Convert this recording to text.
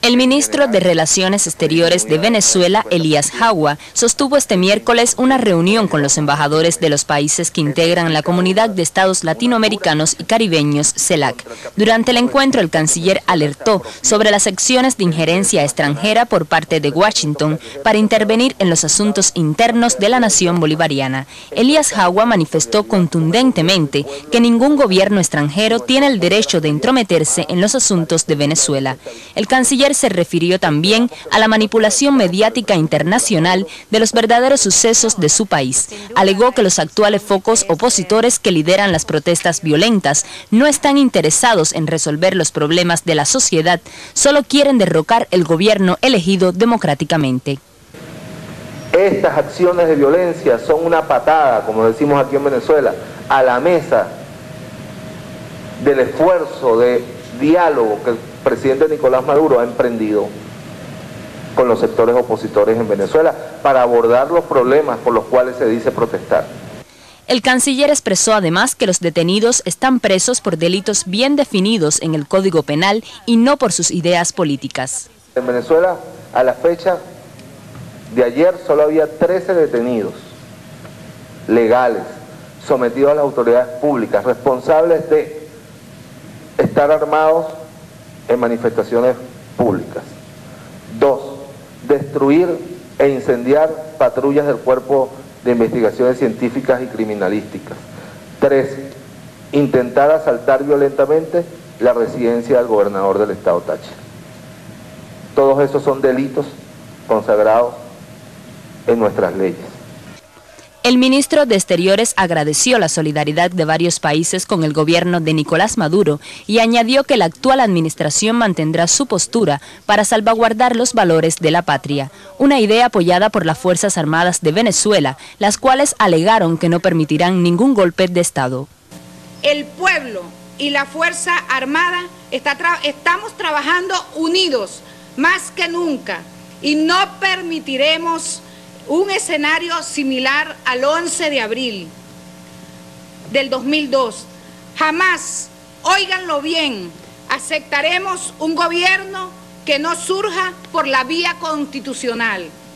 El ministro de Relaciones Exteriores de Venezuela, Elías Jagua, sostuvo este miércoles una reunión con los embajadores de los países que integran la Comunidad de Estados Latinoamericanos y Caribeños, CELAC. Durante el encuentro, el canciller alertó sobre las acciones de injerencia extranjera por parte de Washington para intervenir en los asuntos internos de la nación bolivariana. Elías Jagua manifestó contundentemente que ningún gobierno extranjero tiene el derecho de entrometerse en los asuntos de Venezuela. El canciller se refirió también a la manipulación mediática internacional de los verdaderos sucesos de su país. Alegó que los actuales focos opositores que lideran las protestas violentas no están interesados en resolver los problemas de la sociedad, solo quieren derrocar el gobierno elegido democráticamente. Estas acciones de violencia son una patada, como decimos aquí en Venezuela, a la mesa del esfuerzo de diálogo que el presidente Nicolás Maduro ha emprendido con los sectores opositores en Venezuela para abordar los problemas por los cuales se dice protestar. El canciller expresó además que los detenidos están presos por delitos bien definidos en el Código Penal y no por sus ideas políticas. En Venezuela, a la fecha de ayer, solo había 13 detenidos legales sometidos a las autoridades públicas responsables de estar armados en manifestaciones públicas. 2. Destruir e incendiar patrullas del Cuerpo de Investigaciones Científicas y Criminalísticas. 3. Intentar asaltar violentamente la residencia del gobernador del estado Táchira. Todos esos son delitos consagrados en nuestras leyes. El ministro de Exteriores agradeció la solidaridad de varios países con el gobierno de Nicolás Maduro y añadió que la actual administración mantendrá su postura para salvaguardar los valores de la patria, una idea apoyada por las Fuerzas Armadas de Venezuela, las cuales alegaron que no permitirán ningún golpe de Estado. El pueblo y la Fuerza Armada estamos trabajando unidos más que nunca y no permitiremos un escenario similar al 11 de abril del 2002. Jamás, óiganlo bien, aceptaremos un gobierno que no surja por la vía constitucional.